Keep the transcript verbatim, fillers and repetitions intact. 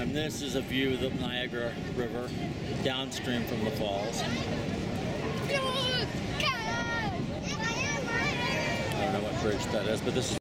And this is a view of the Niagara River downstream from the falls. I don't know what bridge that is, but this is